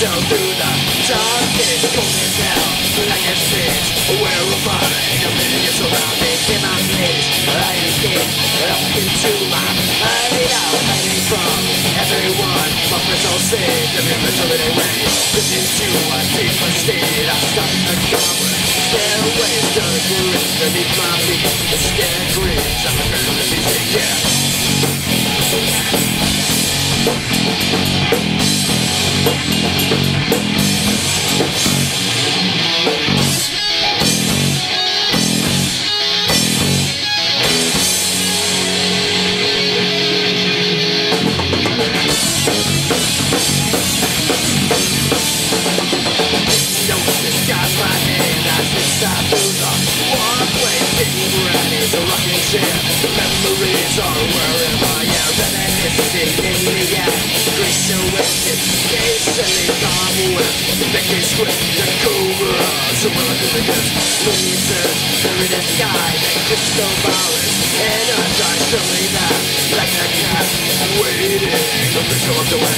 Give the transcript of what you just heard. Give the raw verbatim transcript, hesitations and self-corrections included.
So through the darkness, going down like a fish. Where am I? A million surroundings in my place. I escape up into my hideout, hiding from everyone. My friends all say that we're mentally raised. This is to a deeper state. I start to cover stairways to the grooves beneath my feet. The scared grins, I'm afraid of the music, yeah. Memories are wherever you're reminiscing in the act. Grace awakened, hastily gone with making script and cobra. So we're looking at losers, they're in the sky, like crystal ballers. And I try to leave that like a cat waiting to come up the way.